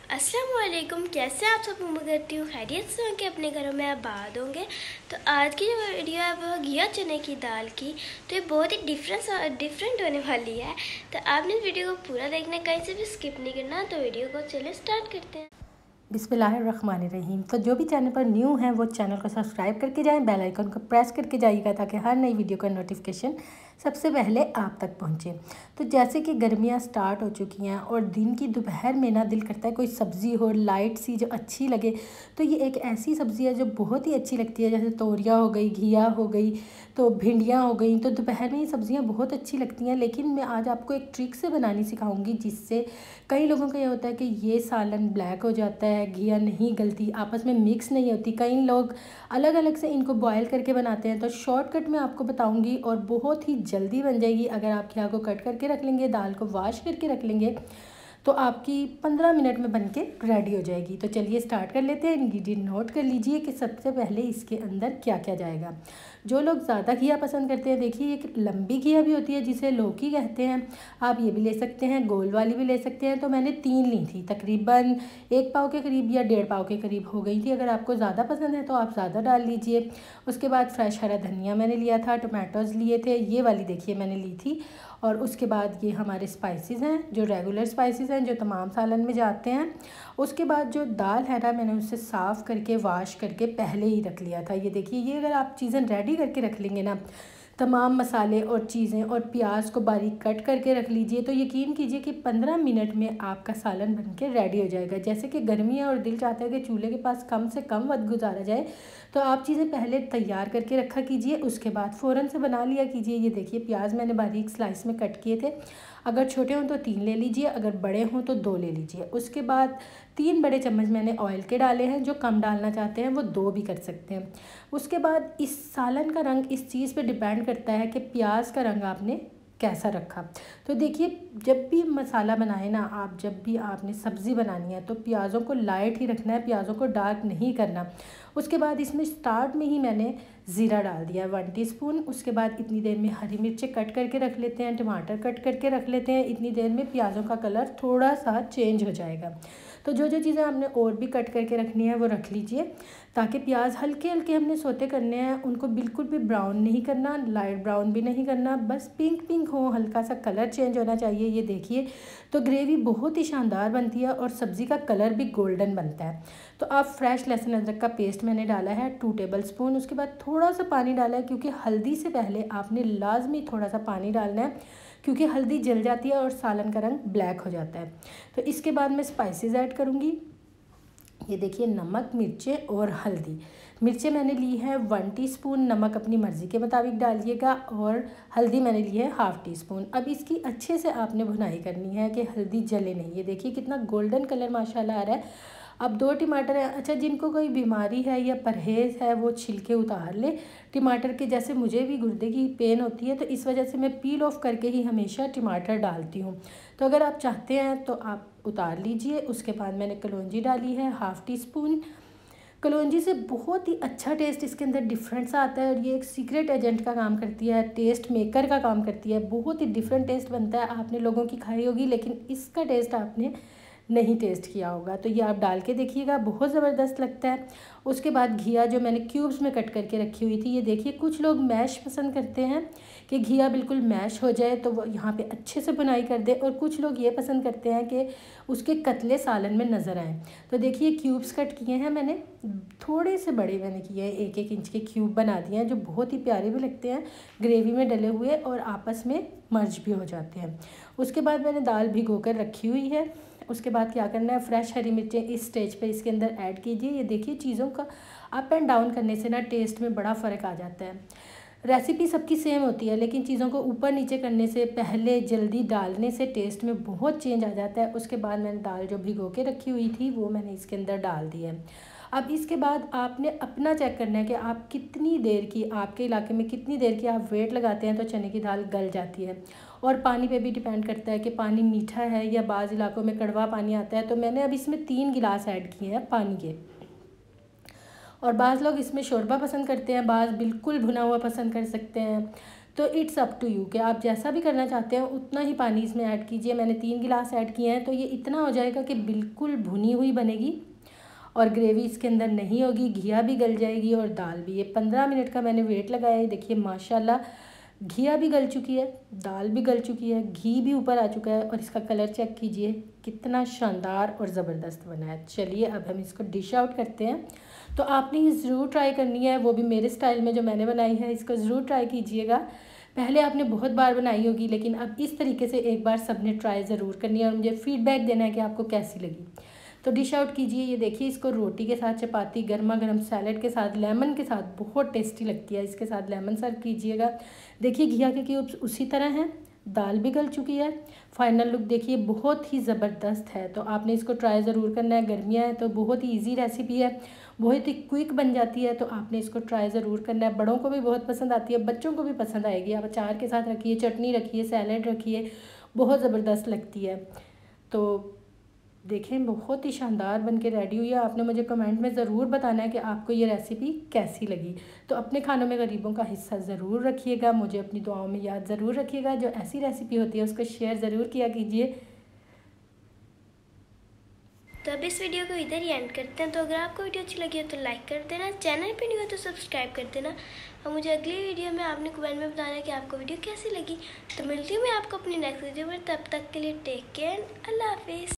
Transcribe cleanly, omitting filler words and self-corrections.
अस्सलाम वालेकुम। कैसे आप सब? उम्मीद करती हूँ खैरियत से होंगे, अपने घरों में आबाद होंगे। तो आज की जो वीडियो है वो घिया चने की दाल की। तो ये बहुत ही डिफरेंट होने वाली है। तो आपने इस वीडियो को पूरा देखना, कहीं से भी स्किप नहीं करना। तो वीडियो को चलिए स्टार्ट करते हैं। बिस्मिल्लाहिर्रहमानिर्रहीम। तो जो भी चैनल पर न्यू हैं वो चैनल को सब्सक्राइब करके जाएं, बेल आइकन को प्रेस करके जाइएगा ताकि हर नई वीडियो का नोटिफिकेशन सबसे पहले आप तक पहुंचे। तो जैसे कि गर्मियां स्टार्ट हो चुकी हैं और दिन की दोपहर में ना दिल करता है कोई सब्ज़ी हो लाइट सी जो अच्छी लगे। तो ये एक ऐसी सब्ज़ी है जो बहुत ही अच्छी लगती है, जैसे तोरिया हो गई, घिया हो गई, तो भिंडियाँ हो गई। तो दोपहर में ये सब्ज़ियाँ बहुत अच्छी लगती हैं। लेकिन मैं आज आपको एक ट्रिक से बनानी सिखाऊंगी, जिससे कई लोगों का ये होता है कि ये सालन ब्लैक हो जाता है, घिया नहीं गलती, आपस में मिक्स नहीं होती। कई लोग अलग अलग से इनको बॉयल करके बनाते हैं। तो शॉर्टकट में आपको बताऊंगी और बहुत ही जल्दी बन जाएगी। अगर आप घिया को कट करके रख लेंगे, दाल को वॉश करके रख लेंगे, तो आपकी 15 मिनट में बनके रेडी हो जाएगी। तो चलिए स्टार्ट कर लेते हैं। इंग्रेडिएंट नोट कर लीजिए कि सबसे पहले इसके अंदर क्या क्या जाएगा। जो लोग ज़्यादा घिया पसंद करते हैं, देखिए एक लंबी घिया भी होती है जिसे लौकी कहते हैं, आप ये भी ले सकते हैं, गोल वाली भी ले सकते हैं। तो मैंने 3 ली थी, तकरीबन 1 पाव के करीब या 1.5 पाव के करीब हो गई थी। अगर आपको ज़्यादा पसंद है तो आप ज़्यादा डाल लीजिए। उसके बाद फ्रेश हरा धनिया मैंने लिया था, टमाटोज़ लिए थे, ये वाली देखिए मैंने ली थी। और उसके बाद ये हमारे स्पाइसेस हैं, जो रेगुलर स्पाइसेस हैं जो तमाम सालन में जाते हैं। उसके बाद जो दाल है ना, मैंने उसे साफ़ करके वॉश करके पहले ही रख लिया था। ये देखिए, ये अगर आप चीज़ें रेडी करके रख लेंगे ना, तमाम मसाले और चीज़ें और प्याज को बारीक कट करके रख लीजिए, तो यकीन कीजिए कि 15 मिनट में आपका सालन बनके रेडी हो जाएगा। जैसे कि गर्मी है और दिल चाहता है कि चूल्हे के पास कम से कम वक्त गुजारा जाए, तो आप चीज़ें पहले तैयार करके रखा कीजिए, उसके बाद फ़ौरन से बना लिया कीजिए। ये देखिए, प्याज मैंने बारीक स्लाइस में कट किए थे। अगर छोटे हों तो 3 ले लीजिए, अगर बड़े हों तो 2 ले लीजिए। उसके बाद 3 बड़े चम्मच मैंने ऑयल के डाले हैं। जो कम डालना चाहते हैं वो 2 भी कर सकते हैं। उसके बाद इस सालन का रंग इस चीज़ पे डिपेंड करता है कि प्याज का रंग आपने कैसा रखा। तो देखिए, जब भी मसाला बनाए ना आप, जब भी आपने सब्ज़ी बनानी है तो प्याज़ों को लाइट ही रखना है, प्याज़ों को डार्क नहीं करना। उसके बाद इसमें स्टार्ट में ही मैंने ज़ीरा डाल दिया 1 टीस्पून। उसके बाद इतनी देर में हरी मिर्चें कट करके रख लेते हैं, टमाटर कट करके रख लेते हैं। इतनी देर में प्याज़ों का कलर थोड़ा सा चेंज हो जाएगा। तो जो जो चीज़ें आपने और भी कट करके रखनी है वो रख लीजिए, ताकि प्याज हल्के हल्के हमने सोते करने हैं। उनको बिल्कुल भी ब्राउन नहीं करना, लाइट ब्राउन भी नहीं करना, बस पिंक पिंक हो, हल्का सा कलर चेंज होना चाहिए। ये देखिए, तो ग्रेवी बहुत ही शानदार बनती है और सब्ज़ी का कलर भी गोल्डन बनता है। तो आप फ्रेश लहसुन अदरक का पेस्ट मैंने डाला है 2 टेबल स्पून। उसके बाद थोड़ा सा पानी डाला है, क्योंकि हल्दी से पहले आपने लाजमी थोड़ा सा पानी डालना है, क्योंकि हल्दी जल जाती है और सालन का रंग ब्लैक हो जाता है। तो इसके बाद मैं स्पाइसेस ऐड करूँगी। ये देखिए, नमक, मिर्चें और हल्दी। मिर्चें मैंने ली है 1 टीस्पून, नमक अपनी मर्ज़ी के मुताबिक डालिएगा, और हल्दी मैंने ली है ½ टीस्पून। अब इसकी अच्छे से आपने भुनाई करनी है कि हल्दी जले नहीं। ये देखिए कितना गोल्डन कलर माशाल्लाह आ रहा है। अब 2 टमाटर है। अच्छा, जिनको कोई बीमारी है या परहेज़ है वो छिलके उतार ले टमाटर के। जैसे मुझे भी गुर्दे की पेन होती है, तो इस वजह से मैं पील ऑफ करके ही हमेशा टमाटर डालती हूँ। तो अगर आप चाहते हैं तो आप उतार लीजिए। उसके बाद मैंने कलौंजी डाली है ½ टीस्पून। कलौंजी से बहुत ही अच्छा टेस्ट इसके अंदर डिफरेंट सा आता है, और ये एक सीक्रेट एजेंट का काम करती है, टेस्ट मेकर का काम करती है। बहुत ही डिफरेंट टेस्ट बनता है। आपने लोगों की खाई होगी, लेकिन इसका टेस्ट आपने नहीं टेस्ट किया होगा। तो ये आप डाल के देखिएगा, बहुत ज़बरदस्त लगता है। उसके बाद घिया जो मैंने क्यूब्स में कट करके रखी हुई थी, ये देखिए, कुछ लोग मैश पसंद करते हैं कि घिया बिल्कुल मैश हो जाए तो वो यहाँ पे अच्छे से बुनाई कर दे, और कुछ लोग ये पसंद करते हैं कि उसके कतले सालन में नज़र आएँ। तो देखिए, क्यूब्स कट किए हैं मैंने, थोड़े से बड़े मैंने किए हैं, 1-1 इंच के क्यूब बना दिए हैं, जो बहुत ही प्यारे भी लगते हैं ग्रेवी में डले हुए और आपस में मर्ज भी हो जाते हैं। उसके बाद मैंने दाल भिगो कर रखी हुई है। उसके बाद क्या करना है, फ्रेश हरी मिर्चें इस स्टेज पे इसके अंदर ऐड कीजिए। ये देखिए, चीज़ों का अप एंड डाउन करने से ना टेस्ट में बड़ा फ़र्क आ जाता है। रेसिपी सबकी सेम होती है, लेकिन चीज़ों को ऊपर नीचे करने से, पहले जल्दी डालने से टेस्ट में बहुत चेंज आ जाता है। उसके बाद मैंने दाल जो भिगो के रखी हुई थी वो मैंने इसके अंदर डाल दी है। अब इसके बाद आपने अपना चेक करना है कि आप कितनी देर की, आपके इलाके में कितनी देर की आप वेट लगाते हैं तो चने की दाल गल जाती है। और पानी पे भी डिपेंड करता है कि पानी मीठा है या बाज़ इलाकों में कड़वा पानी आता है। तो मैंने अब इसमें 3 गिलास ऐड किए हैं पानी के। और बाज़ लोग इसमें शोरबा पसंद करते हैं, बाज़ बिल्कुल भुना हुआ पसंद कर सकते हैं। तो इट्स अप टू यू कि आप जैसा भी करना चाहते हैं उतना ही पानी इसमें ऐड कीजिए। मैंने 3 गिलास ऐड किए हैं, तो ये इतना हो जाएगा कि बिल्कुल भुनी हुई बनेगी और ग्रेवी इसके अंदर नहीं होगी, घिया भी गल जाएगी और दाल भी। ये 15 मिनट का मैंने वेट लगाया है। देखिए माशाल्लाह घिया भी गल चुकी है, दाल भी गल चुकी है, घी भी ऊपर आ चुका है और इसका कलर चेक कीजिए कितना शानदार और ज़बरदस्त बना है। चलिए अब हम इसको डिश आउट करते हैं। तो आपने ये ज़रूर ट्राई करनी है, वो भी मेरे स्टाइल में जो मैंने बनाई है। इसको ज़रूर ट्राई कीजिएगा। पहले आपने बहुत बार बनाई होगी, लेकिन अब इस तरीके से एक बार सबने ट्राई ज़रूर करनी है और मुझे फ़ीडबैक देना है कि आपको कैसी लगी। तो डिश आउट कीजिए। ये देखिए इसको रोटी के साथ, चपाती, गर्मा गर्म सैलेड के साथ, लेमन के साथ बहुत टेस्टी लगती है। इसके साथ लेमन सर्व कीजिएगा। देखिए घिया के क्यूब्स उसी तरह हैं, दाल भी गल चुकी है। फाइनल लुक देखिए बहुत ही ज़बरदस्त है। तो आपने इसको ट्राई ज़रूर करना है। गर्मियाँ हैं तो बहुत ही ईजी रेसिपी है, बहुत ही क्विक बन जाती है। तो आपने इसको ट्राई ज़रूर करना है। बड़ों को भी बहुत पसंद आती है, बच्चों को भी पसंद आएगी। आप अचार के साथ रखिए, चटनी रखिए, सैलेड रखिए, बहुत ज़बरदस्त लगती है। तो देखें बहुत ही शानदार बन के रेडी हुई है। आपने मुझे कमेंट में ज़रूर बताना है कि आपको ये रेसिपी कैसी लगी। तो अपने खानों में गरीबों का हिस्सा ज़रूर रखिएगा, मुझे अपनी दुआओं में याद ज़रूर रखिएगा। जो ऐसी रेसिपी होती है उसको शेयर ज़रूर किया कीजिए। तो अब इस वीडियो को इधर ही एंड करते हैं। तो अगर आपको वीडियो अच्छी लगी हो तो लाइक कर देना, चैनल पे नहीं हो तो सब्सक्राइब कर देना और मुझे अगली वीडियो में आपने कमेंट में बताना कि आपको वीडियो कैसी लगी। तो मिलती हूँ मैं आपको अपनी नेक्स्ट वीडियो में, तब तक के लिए टेक केयर, अल्लाह हाफिज़।